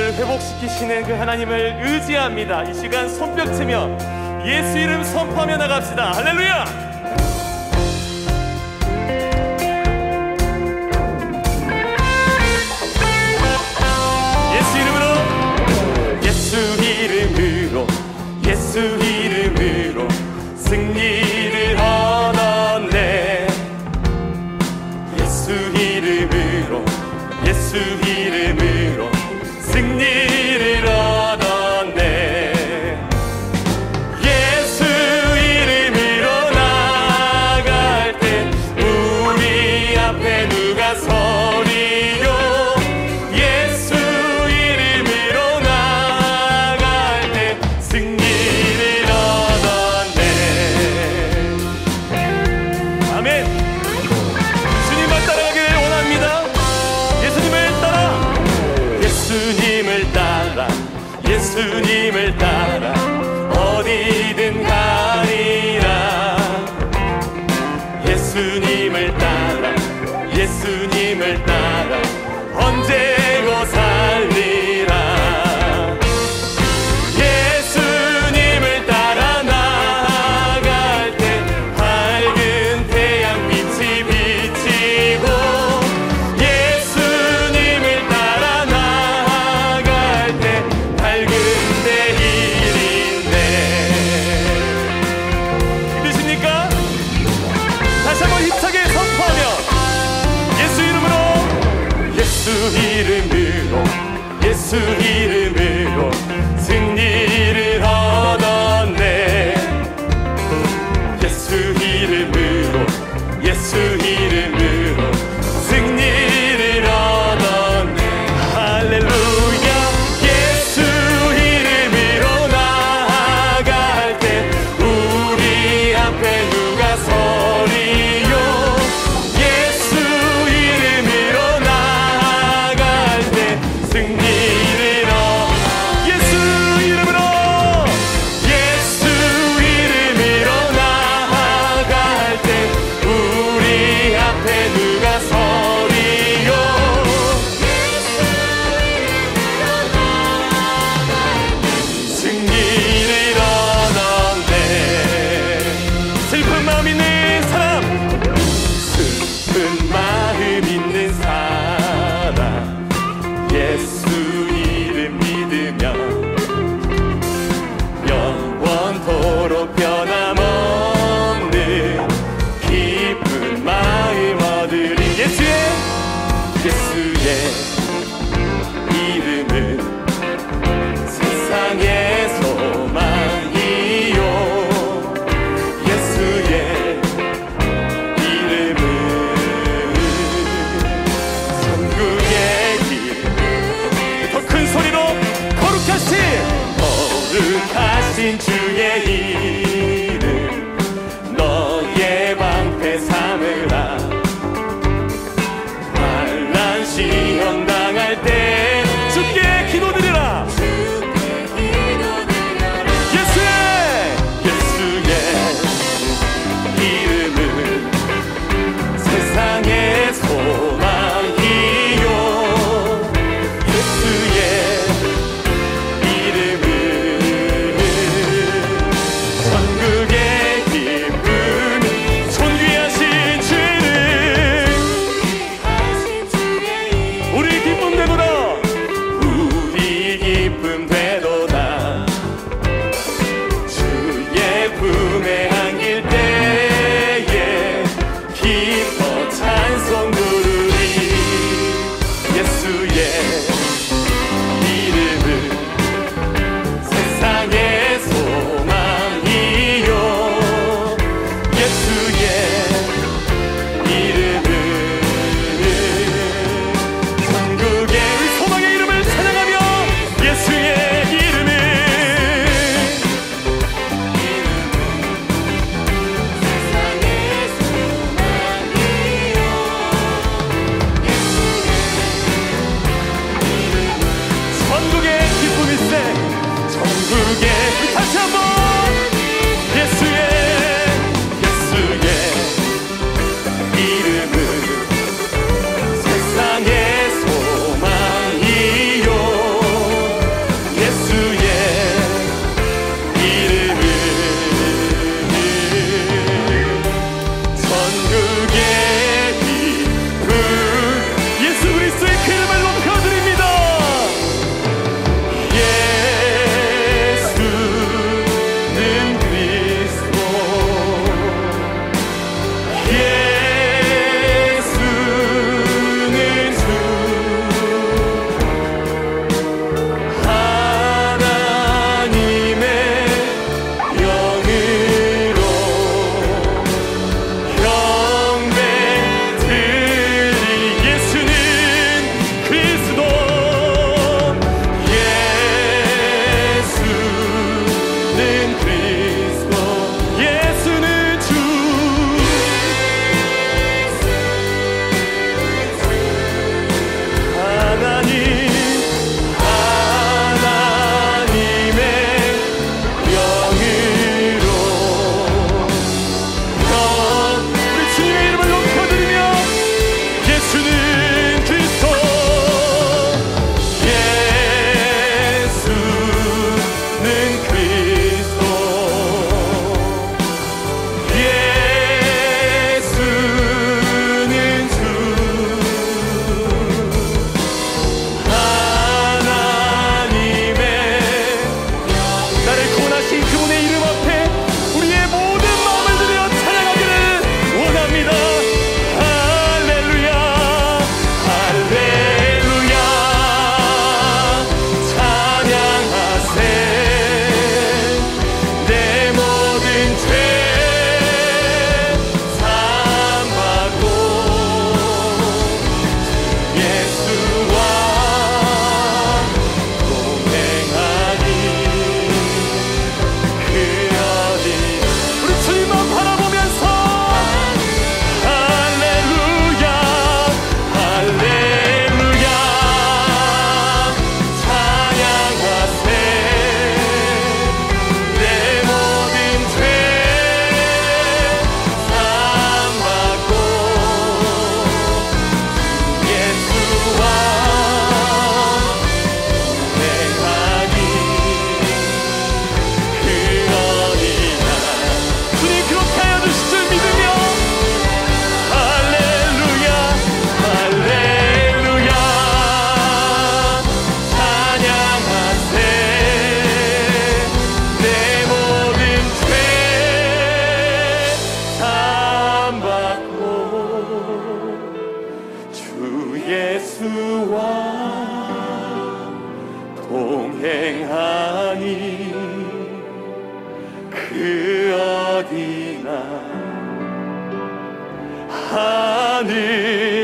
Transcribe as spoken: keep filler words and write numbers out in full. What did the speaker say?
우리를 회복시키시는 그 하나님을 의지합니다. 이 시간 손뼉치며 예수 이름 선포하며 나갑시다. 할렐루야! 예수 이름으로, 예수 이름으로, 예수 이름으로 승리를 얻었네. 예수 이름으로, 예수 이름으로 승리를 얻었네. 예수 이름으로 나아갈 때 우리 앞에 누가 서리요. 예수 이름으로 나아갈 때 승리를 얻었네. 아멘. 주님만 따라가기를 원합니다. 예수님을 따라, 예수님을 따라, 예수님을 따라 어디든 가리라. 예수님을 따라, 예수님을 따라 언제고 살리라. 예수님을 따라 나아갈 때 밝은 태양빛이 비치고, 예수님을 따라 나아갈 때 밝은 내일인데. 믿으십니까? 다시 한번 힘차게 선포하며 예수 이름으로, 예수 이름으로, 예수 이름으로 승리를 얻었네. 예수 이름으로, 예수 이름으로 승리를 얻었네. 할렐루야. 예수 이름으로 나아갈 때 우리 앞에 누가 서리요. 예수 이름으로 나아갈 때 승리를 얻. 예수 이름으로, 예수 이름으로 나아갈 때 우리 앞에 누가 서리요. 승리를 얻었네. 슬픈 마음 있는 사람, 슬픈 마음 있는 사람, 예수 이름 믿으며 영원토록 변함없는 기쁜 마음 얻으리. 예수의, 예수의 이름은 세상의 소망이요. 예수의 이름은 천국의 길. 더 큰 소리로 거룩하신, 거룩하신 주의 이름 너의 방패 삼으라. 환난 시험 다 주 예수와 동행하니 그 어디나 하늘